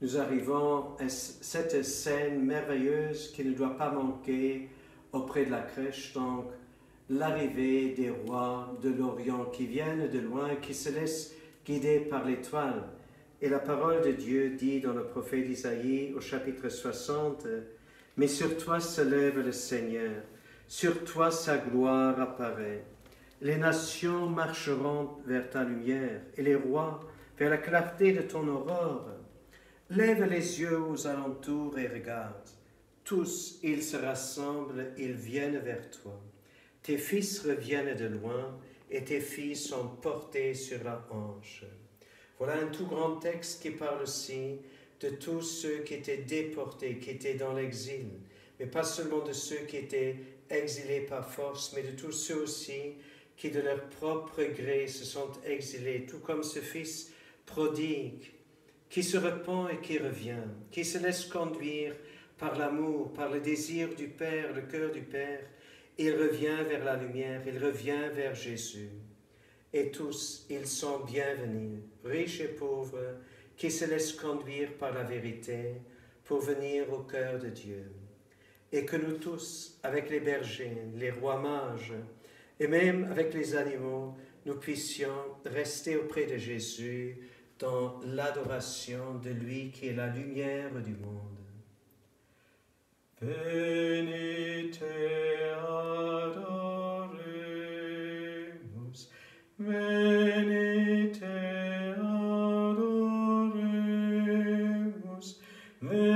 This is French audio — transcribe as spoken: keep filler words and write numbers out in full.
nous arrivons à cette scène merveilleuse qui ne doit pas manquer auprès de la crèche, donc l'arrivée des rois de l'Orient qui viennent de loin, qui se laissent guider par l'étoile. Et la parole de Dieu dit dans le prophète Isaïe au chapitre soixante, « Mais sur toi se lève le Seigneur, sur toi sa gloire apparaît. Les nations marcheront vers ta lumière, et les rois vers la clarté de ton aurore. Lève les yeux aux alentours et regarde. Tous, ils se rassemblent, ils viennent vers toi. Tes fils reviennent de loin, et tes filles sont portées sur la hanche. » Voilà un tout grand texte qui parle aussi de tous ceux qui étaient déportés, qui étaient dans l'exil, mais pas seulement de ceux qui étaient exilés par force, mais de tous ceux aussi qui de leur propre gré se sont exilés, tout comme ce fils prodigue, qui se repent et qui revient, qui se laisse conduire par l'amour, par le désir du Père, le cœur du Père. Il revient vers la lumière, il revient vers Jésus. Et tous, ils sont bienvenus, riches et pauvres, qui se laissent conduire par la vérité pour venir au cœur de Dieu. Et que nous tous, avec les bergers, les rois mages, et même avec les animaux, nous puissions rester auprès de Jésus dans l'adoration de lui qui est la lumière du monde. Venite adoremus, venite adoremus, venite